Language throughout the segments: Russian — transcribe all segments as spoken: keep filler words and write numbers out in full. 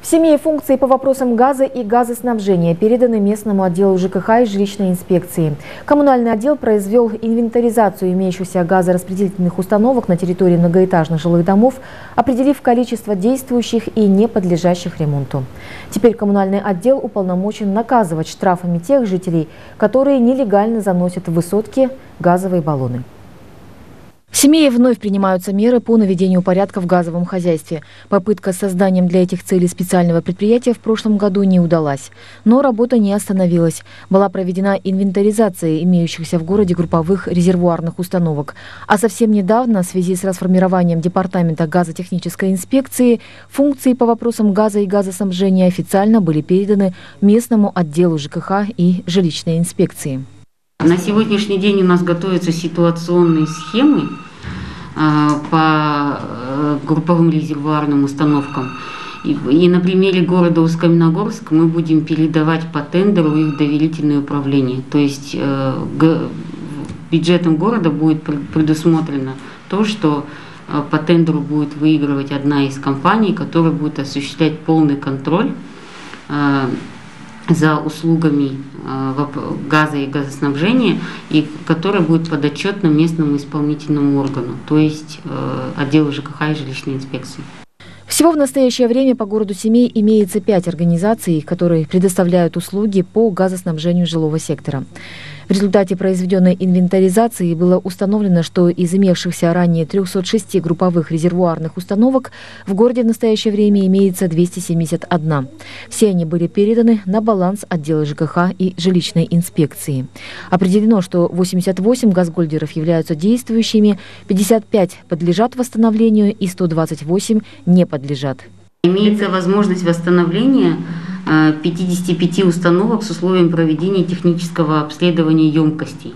В Семее функции по вопросам газа и газоснабжения переданы местному отделу ЖКХ и жилищной инспекции. Коммунальный отдел произвел инвентаризацию имеющихся газораспределительных установок на территории многоэтажных жилых домов, определив количество действующих и не подлежащих ремонту. Теперь коммунальный отдел уполномочен наказывать штрафами тех жителей, которые нелегально заносят в высотки газовые баллоны. В Семее вновь принимаются меры по наведению порядка в газовом хозяйстве. Попытка с созданием для этих целей специального предприятия в прошлом году не удалась. Но работа не остановилась. Была проведена инвентаризация имеющихся в городе групповых резервуарных установок. А совсем недавно, в связи с расформированием Департамента газотехнической инспекции, функции по вопросам газа и газоснабжения официально были переданы местному отделу ЖКХ и жилищной инспекции. На сегодняшний день у нас готовятся ситуационные схемы по групповым резервуарным установкам. И на примере города Усть-Каменогорск мы будем передавать по тендеру их доверительное управление. То есть бюджетом города будет предусмотрено то, что по тендеру будет выигрывать одна из компаний, которая будет осуществлять полный контроль за услугами газа и газоснабжения, и которая будет подотчетна местному исполнительному органу, то есть отделу ЖКХ и жилищной инспекции. Всего в настоящее время по городу Семей имеется пять организаций, которые предоставляют услуги по газоснабжению жилого сектора. В результате произведенной инвентаризации было установлено, что из имевшихся ранее трёхсот шести групповых резервуарных установок в городе в настоящее время имеется двести семьдесят одна. Все они были переданы на баланс отдела ЖКХ и жилищной инспекции. Определено, что восемьдесят восемь газгольдеров являются действующими, пятьдесят пять подлежат восстановлению и сто двадцать восемь не подлежат. Имеется возможность восстановления пятидесяти пяти установок с условием проведения технического обследования емкостей.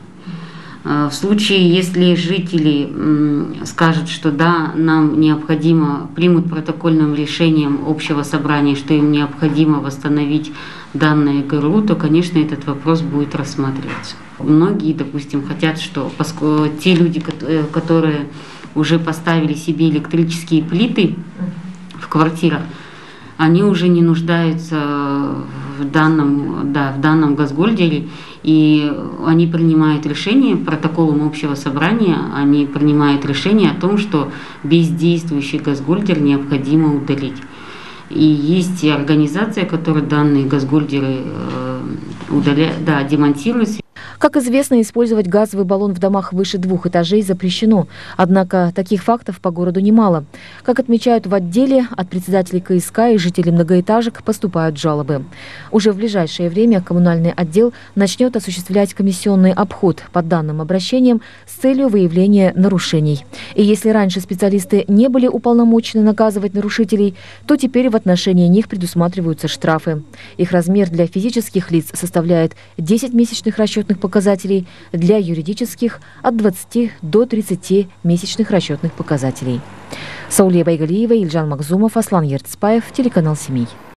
В случае, если жители скажут, что да, нам необходимо, примут протокольным решением общего собрания, что им необходимо восстановить данное ГРУ, то, конечно, этот вопрос будет рассматриваться. Многие, допустим, хотят, что поскольку те люди, которые уже поставили себе электрические плиты в квартирах, они уже не нуждаются в данном, да, в данном газгольдере, и они принимают решение, протоколом общего собрания, они принимают решение о том, что бездействующий газгольдер необходимо удалить. И есть и организация, которая данные газгольдеры удаляет, да, демонтирует. Как известно, использовать газовый баллон в домах выше двух этажей запрещено. Однако таких фактов по городу немало. Как отмечают в отделе, от председателей КСК и жителей многоэтажек поступают жалобы. Уже в ближайшее время коммунальный отдел начнет осуществлять комиссионный обход по данным обращениям с целью выявления нарушений. И если раньше специалисты не были уполномочены наказывать нарушителей, то теперь в отношении них предусматриваются штрафы. Их размер для физических лиц составляет десять месячных расчетных показателей, показателей, для юридических от двадцати до тридцати месячных расчетных показателей. Саулия Байгалиева, Ильжан Макзумов, Аслан Ертспаев, телеканал Семей.